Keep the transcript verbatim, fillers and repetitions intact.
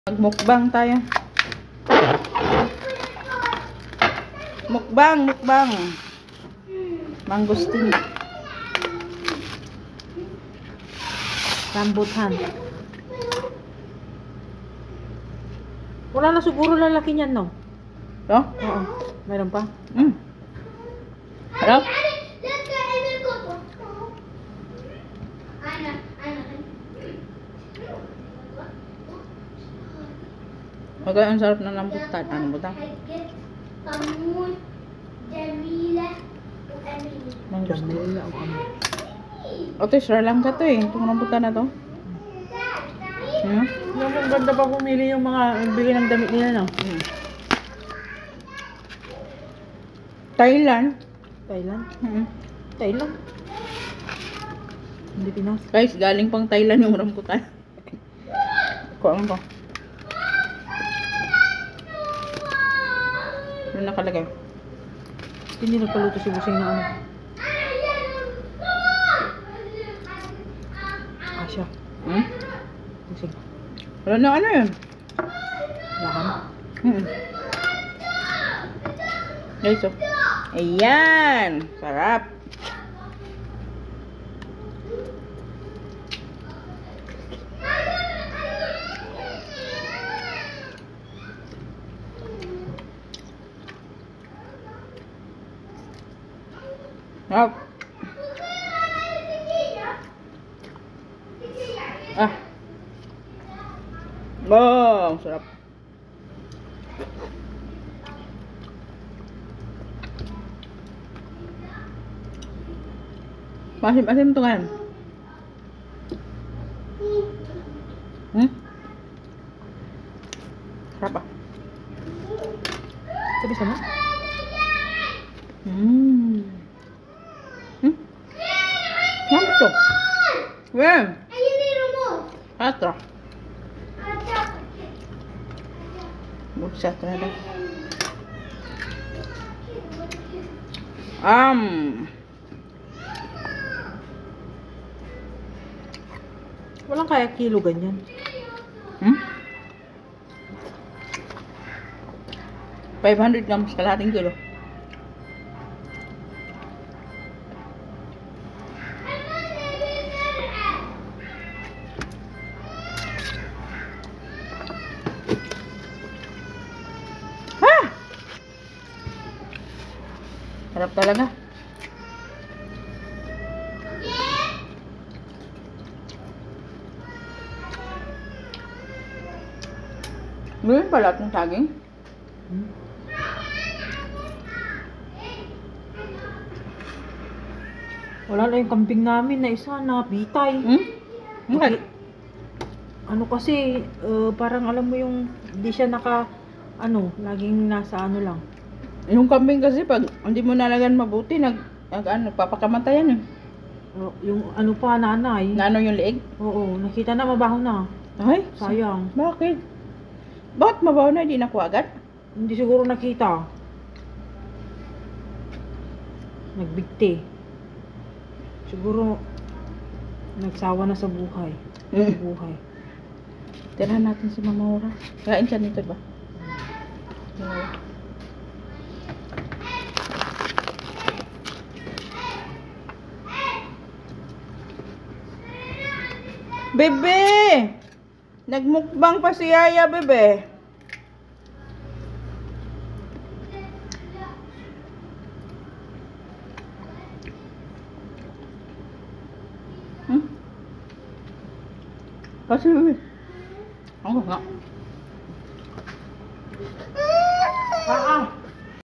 Magmukbang tayo. Mukbang, mukbang. Mangustin. Rambutan. Wala na siguro lalaki niyan, no? Oh? Oo. Meron pa? Mm. Harap? Okay, ang sarap ng rambutan. Ano ba ito? Mangustin. Jamila o kami. O, ito, Sri Lanka to eh. Itong rambutan na to. Hmm? Ang ganda pa pumili yung mga bili ng damit nila, no? Hmm. Thailand. Thailand? Hmm. Thailand? Hindi Pinas. Guys, galing pang Thailand yung rambutan. Kuha mo ba? Ano nakalagay? Hindi nagpaluto si Busing na ano. Asya. Hmm? Busing. Wala na ano yun? Lahan. Hmm. Guys, oh. Ayan! Sarap! Sarap! Ah! Wow! Sarap! Masim-asim ito kan? Hmm? Sarap ah. Sabi sama? Hmm. Hmm? Ano ito? Well. Atra. Buksa ternyata. Um. Walang kaya kilo ganyan. Hmm? five hundred grams kalahating kilo. Ha! Sarap talaga. Ngayon pala itong saging. Hmm? Wala na yung kambing namin na isa na bitay. Hmm? Bakit? Ano kasi, uh, parang alam mo yung hindi siya naka, ano, laging nasa ano lang. Yung kambing kasi pag hindi mo nalagan mabuti, nag, nag ano, papakamatayan eh. Uh, yung ano pa, nanay. Na ano yung leeg? Oo, nakita na mabaho na. Ay, Sayang. bakit? Bakit mabaho na, hindi nakuha agad? Hindi siguro nakita. Nagbigti. Siguro, nagsawa na sa buhay. Sa Mm. buhay. Tirahan natin si Mama Ora. Kain siya nito ba? Yeah. Bebe! Nagmukbang pa si Yaya, bebe. Hmm? Kasi bebe. Ako nga. Ah, ah.